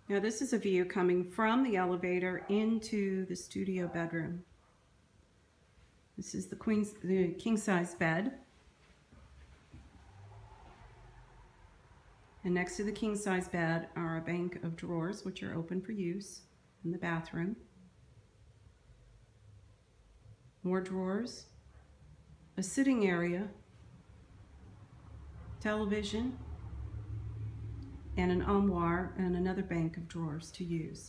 Now this is a view coming from the elevator into the studio bedroom. This is the king-size bed. And next to the king-size bed are a bank of drawers, which are open for use in the bathroom. More drawers, a sitting area, television, and an armoire and another bank of drawers to use.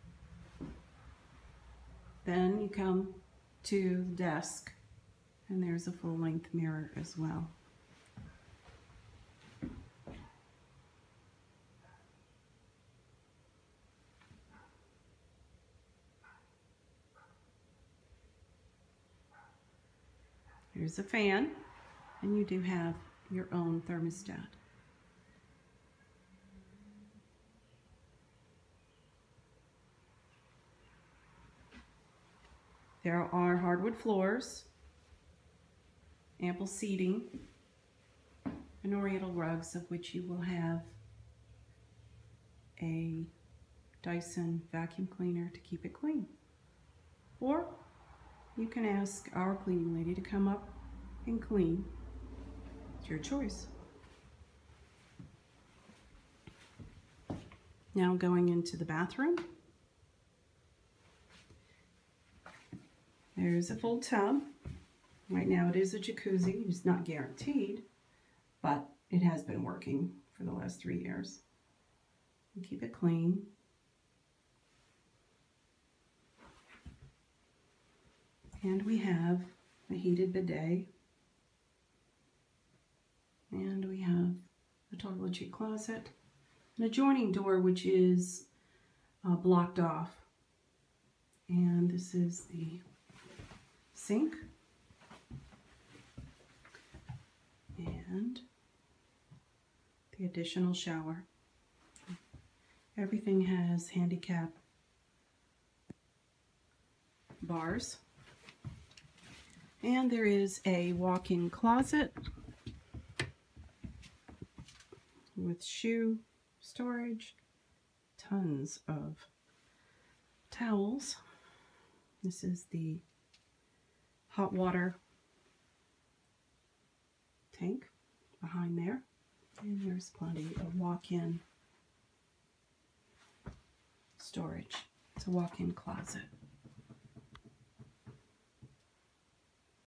Then you come to the desk, and there's a full-length mirror as well. Here's a fan, and you do have your own thermostat. There are hardwood floors, ample seating, and oriental rugs, of which you will have a Dyson vacuum cleaner to keep it clean. Or you can ask our cleaning lady to come up and clean. It's your choice. Now going into the bathroom. There's a full tub. Right now it is a jacuzzi. It's not guaranteed, but it has been working for the last 3 years. You keep it clean. And we have a heated bidet. And we have a toiletry closet. An adjoining door which is blocked off. And this is the sink. And the additional shower. Everything has handicap bars. And there is a walk-in closet with shoe storage, tons of towels. This is the hot water tank behind there. And there's plenty of walk-in storage. It's a walk-in closet.